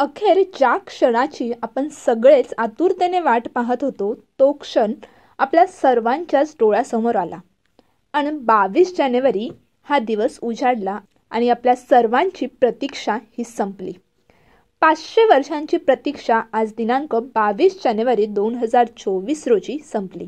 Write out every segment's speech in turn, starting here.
अखेर ज्या क्षणाची आपण सगळेच आतुरतेने वाट पाहत होतो तो क्षण आपल्या सर्वांच्याच डोळ्यासमोर आला आणि 22 जानेवारी हा दिवस उजाडला आणि आपल्या सर्वांची प्रतीक्षा ही संपली। 500 वर्षांची प्रतीक्षा आज दिनांक 22 जानेवारी 2024 रोजी संपली।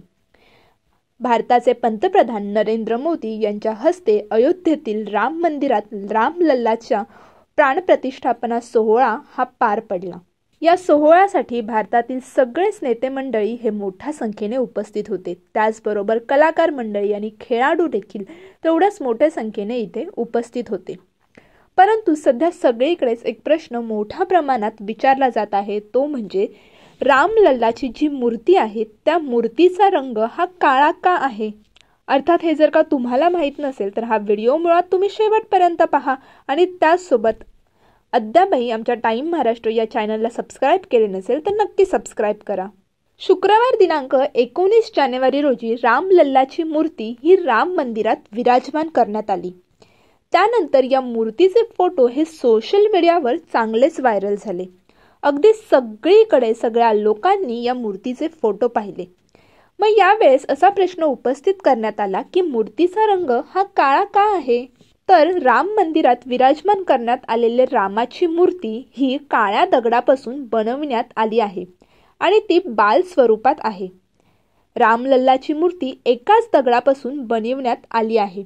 भारताचे पंतप्रधान नरेंद्र मोदी यांच्या हस्ते अयोध्येतील राम मंदिरात रामलल्लाच्या प्राणप्रतिष्ठापना सोहळा हा पार पडला। या सोहळ्यासाठी भारतातील सगळेच नेते मंडळी हे मोठ्या संख्येने उपस्थित होते। त्याचबरोबर कलाकार मंडळी आणि खेळाडू देखील तेवढ्याच मोठ्या संख्येने इथे उपस्थित होते। परंतु सध्या सगळीकडेच एक प्रश्न मोठ्या प्रमाणात विचारला जात आहे, तो म्हणजे रामलल्लाची जी मूर्ती आहे त्या मूर्तीचा रंग हा काळा का आहे। अर्थात हे जर का तुम्हाला माहित नसेल तर हा व्हिडिओ मुळात तुम्ही शेवटपर्यंत पहा आणि त्यासोबत अद्यापही आमच्या टाइम महाराष्ट्र या चॅनलला सबस्क्राइब केले नसेल तर नक्की सबस्क्राइब करा। शुक्रवार दिनांक 19 जानेवारी रोजी रामलल्लाची मूर्ती ही राम मंदिरात विराजमान करण्यात आली। त्यानंतर या मूर्तीचे फोटो हे सोशल मीडियावर चांगलेच व्हायरल झाले। अगदी सगळीकडे सगळ्या लोकांनी या मूर्तीचे फोटो पाहिले। मग यावेळेस असा प्रश्न उपस्थित करण्यात आला की मूर्तीचा रंग हा काळा का आहे। तर राम मंदिरात विराजमान करण्यात आलेले रामाची मूर्ती ही काळ्या दगडापासून बनवण्यात आली आहे आणि ती बाल स्वरूपात आहे। रामलल्लाची मूर्ती एकाच दगडापासून बनवण्यात आली आहे।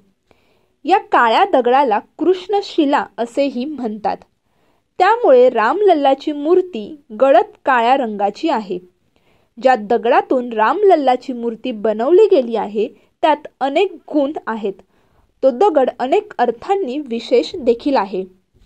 या काळ्या दगडाला कृष्णशिला असेही म्हणतात। त्यामुळे रामलल्लाची मूर्ती गडद काळ्या रंगाची आहे। ज्या दगडातून रामलल्लाची मूर्ती बनवली गेली आहे त्यात अनेक गुण आहेत। तो दगड अनेक अर्थांनी विशेष देखील आहे।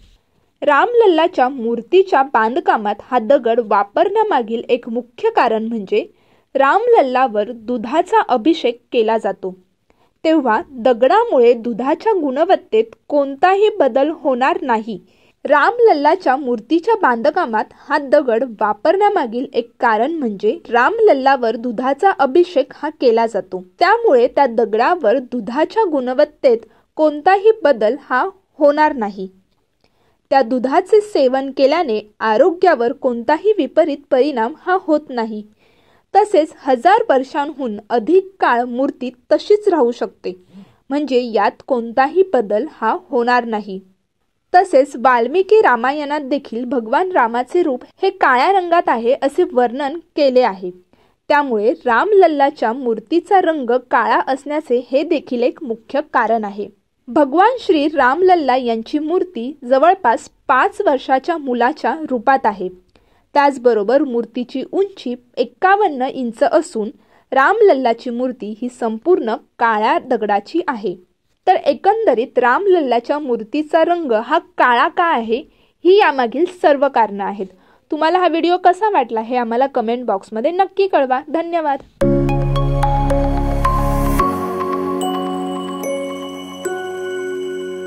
रामलल्लाच्या मूर्तीच्या बांधकामात हा दगड वापरण्यामागील एक मुख्य कारण म्हणजे रामलल्लावर दुधाचा अभिषेक केला जातो, तेव्हा दगडामुळे दुधाच्या गुणवत्तेत कोणताही बदल होणार नाही। रामलल्लाच्या मूर्तीच्या बांधकामात हा दगड वापरण्यामागील एक कारण म्हणजे रामलल्लावर दुधाचा अभिषेक हा केला जातो, त्यामुळे त्या दगडावर दुधाच्या गुणवत्तेत कोणताही बदल हा होणार नाही। त्या दुधाचे सेवन केल्याने आरोग्यावर कोणताही विपरीत परिणाम हा होत नाही। तसेच 1000 वर्षांहून अधिक काळ मूर्ती तशीच राहू शकते, म्हणजे यात कोणताही बदल हा होणार नाही। तसेच वाल्मिकी रामायणात देखील भगवान रामाचे रूप हे काळ्या रंगात आहे असे वर्णन केले आहे। त्यामुळे रामलल्लाच्या मूर्तीचा रंग काळा असण्याचे हे देखील एक मुख्य कारण आहे। भगवान श्री रामलल्ला यांची मूर्ती जवळपास 5 वर्षाच्या मुलाच्या रूपात आहे। त्याचबरोबर मूर्तीची उंची 51 इंच असून रामलल्लाची मूर्ती ही संपूर्ण काळ्या दगडाची आहे। तर एकंदरीत रामलल्लाच्या मूर्तीचा रंग हा काळा का आहे ही यामागील सर्व कारणे आहेत। तुम्हाला हा व्हिडिओ कसा वाटला हे आम्हाला कमेंट बॉक्समध्ये नक्की कळवा। धन्यवाद।